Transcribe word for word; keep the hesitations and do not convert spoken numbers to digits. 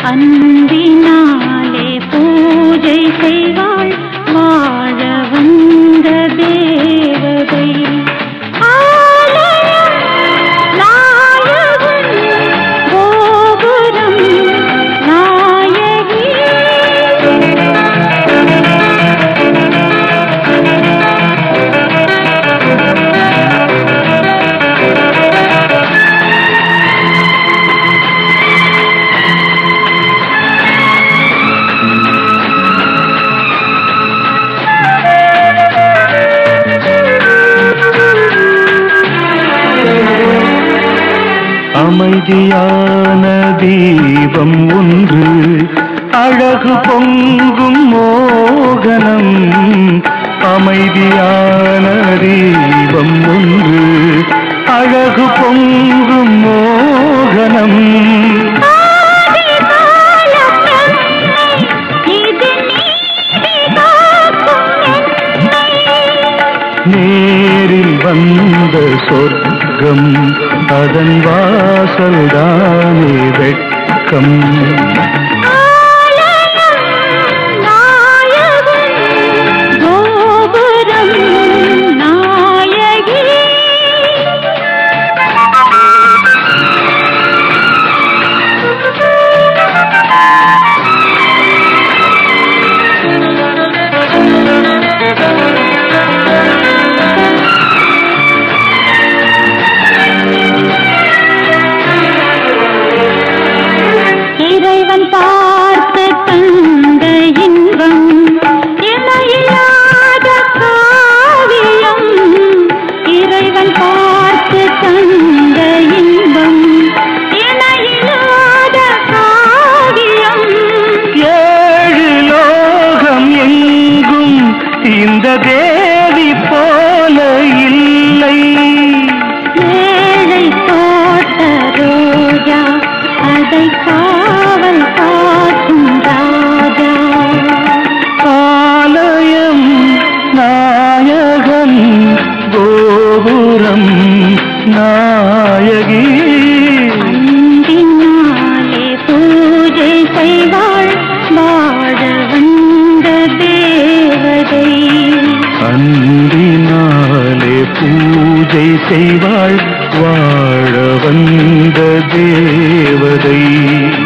அன்பினாலே பூஜை செய்வாள் வாழ வந்த தேவதை. அமைதியான தீபம் ஒன்று அழகு பொங்கும் மோகனம். அமைதியான தீபம் ஒன்று அழகு பொங்கும் மோகனம். நேரில் வந்த சொர்க்கம் அதன் வாசல்தானே வெட்கம். பார்த்து தந்த இன்பம் இணையில்லாத காவியம். இறைவன் பார்த்து தந்த இன்பம் இணையில்லாத காவியம். ஏழு லோகம் எங்கும் இந்த தேவி போல இல்லை. ஏழை தோட்ட ரோஜா அதை காவல் காக்கும் ராஜா. ஆலயம் நாயகன் கோபுரம் நாயகி. அன்பினாலே பூஜை செய்வாள் வாழ வந்த தேவதை. அன்பினாலே பூஜை செய்வாள் வாழ வந்த தேவதை.